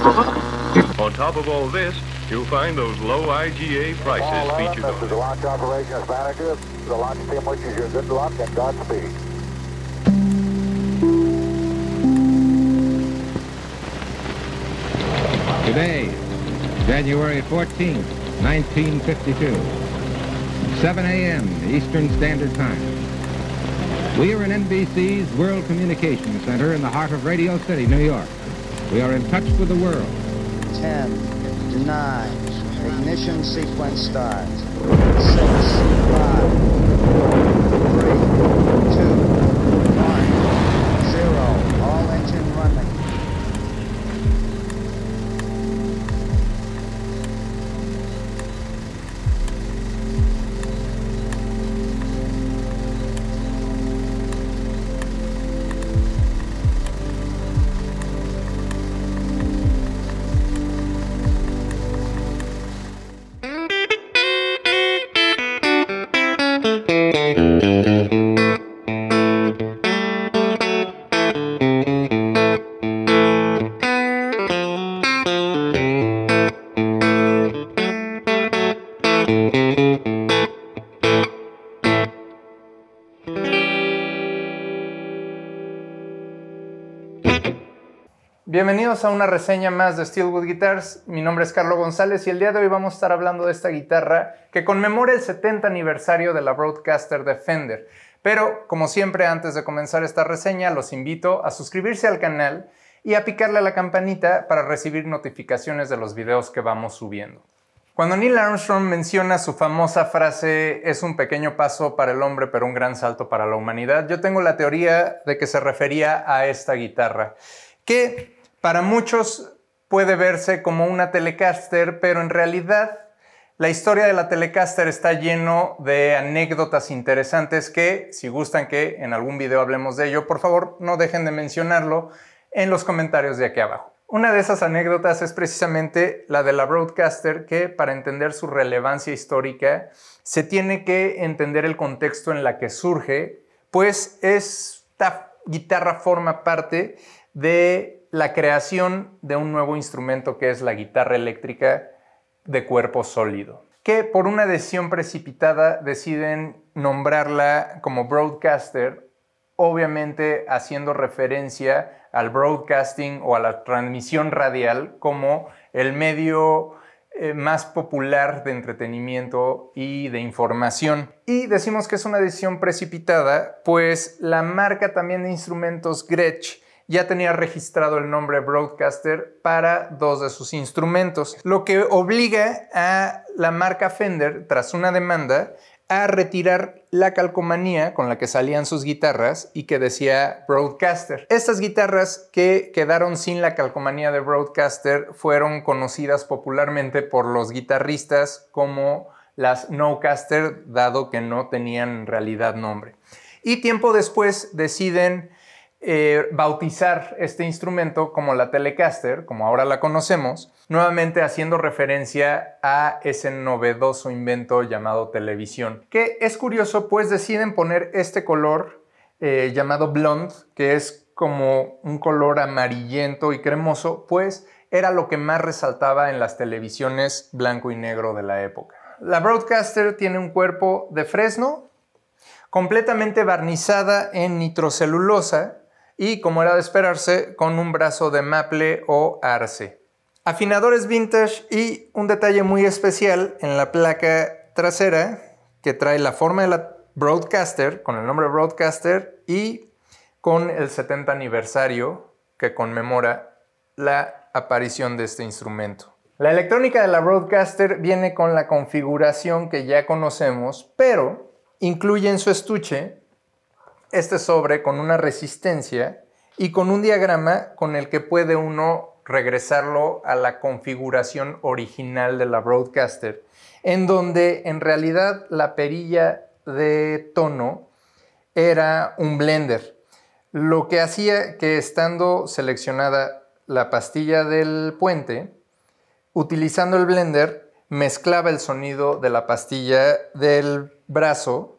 On top of all this, you'll find those low IGA prices featured on This is the launch operations manager. The launch team wishes you good luck and Godspeed. Today, January 14th, 1952, 7 a.m. Eastern Standard Time. We are in NBC's World Communications Center in the heart of Radio City, New York. We are in touch with the world. 10, 9, ignition sequence start. 6, 5, 4, 3, 2, 1, 0. All engine running. Bienvenidos a una reseña más de Steelwood Guitars. Mi nombre es Carlos González y el día de hoy vamos a estar hablando de esta guitarra que conmemora el 70 aniversario de la Broadcaster de Fender. Pero, como siempre, antes de comenzar esta reseña, los invito a suscribirse al canal y a picarle a la campanita para recibir notificaciones de los videos que vamos subiendo. Cuando Neil Armstrong menciona su famosa frase "es un pequeño paso para el hombre, pero un gran salto para la humanidad", yo tengo la teoría de que se refería a esta guitarra, que para muchos puede verse como una Telecaster, pero en realidad la historia de la Telecaster está lleno de anécdotas interesantes que, si gustan que en algún video hablemos de ello, por favor no dejen de mencionarlo en los comentarios de aquí abajo. Una de esas anécdotas es precisamente la de la Broadcaster, que para entender su relevancia histórica se tiene que entender el contexto en la que surge, pues esta guitarra forma parte de la creación de un nuevo instrumento que es la guitarra eléctrica de cuerpo sólido, que por una decisión precipitada deciden nombrarla como Broadcaster, obviamente haciendo referencia al broadcasting o a la transmisión radial como el medio más popular de entretenimiento y de información. Y decimos que es una decisión precipitada, pues la marca también de instrumentos Gretsch ya tenía registrado el nombre Broadcaster para dos de sus instrumentos, lo que obliga a la marca Fender, tras una demanda, a retirar la calcomanía con la que salían sus guitarras y que decía Broadcaster. Estas guitarras que quedaron sin la calcomanía de Broadcaster fueron conocidas popularmente por los guitarristas como las Nocaster, dado que no tenían en realidad nombre. Y tiempo después deciden bautizar este instrumento como la Telecaster, como ahora la conocemos, nuevamente haciendo referencia a ese novedoso invento llamado televisión, que es curioso, pues deciden poner este color llamado blonde, que es como un color amarillento y cremoso, pues era lo que más resaltaba en las televisiones blanco y negro de la época. La Broadcaster tiene un cuerpo de fresno, completamente barnizada en nitrocelulosa, y, como era de esperarse, con un brazo de maple o arce. Afinadores vintage y un detalle muy especial en la placa trasera que trae la forma de la Broadcaster, con el nombre Broadcaster y con el 70 aniversario que conmemora la aparición de este instrumento. La electrónica de la Broadcaster viene con la configuración que ya conocemos, pero incluye en su estuche este sobre con una resistencia y con un diagrama con el que puede uno regresarlo a la configuración original de la Broadcaster, en donde en realidad la perilla de tono era un blender, lo que hacía que, estando seleccionada la pastilla del puente, utilizando el blender mezclaba el sonido de la pastilla del brazo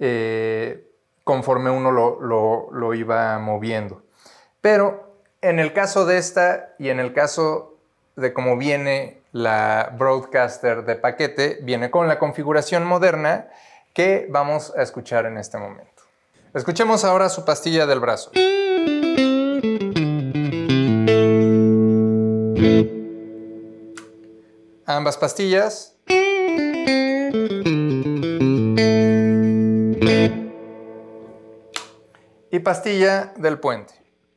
conforme uno lo iba moviendo. Pero en el caso de esta y en el caso de cómo viene la Broadcaster de paquete. Viene con la configuración moderna que vamos a escuchar en este momento. Escuchemos ahora su pastilla del brazo. Ambas pastillas. Y pastilla del puente.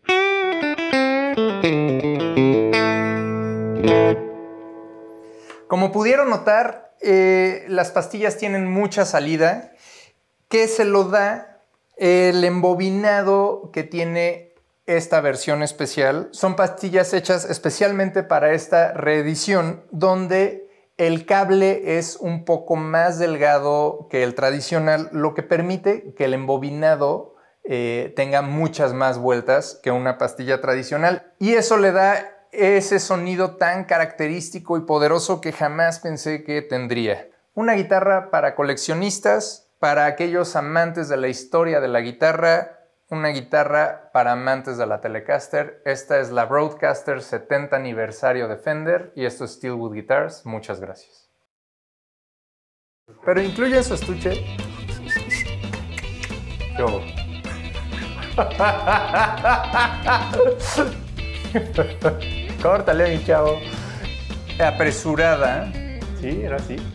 Como pudieron notar, las pastillas tienen mucha salida, que se lo da el embobinado que tiene esta versión especial. Son pastillas hechas especialmente para esta reedición, donde el cable es un poco más delgado que el tradicional, lo que permite que el embobinado tenga muchas más vueltas que una pastilla tradicional. Y eso le da ese sonido tan característico y poderoso que jamás pensé que tendría. Una guitarra para coleccionistas, para aquellos amantes de la historia de la guitarra, una guitarra para amantes de la Telecaster. Esta es la Broadcaster 70 aniversario de Fender y esto es Steelwood Guitars. Muchas gracias. Pero incluye su estuche. Yo. Córtale, mi chavo. Apresurada. Sí, era así.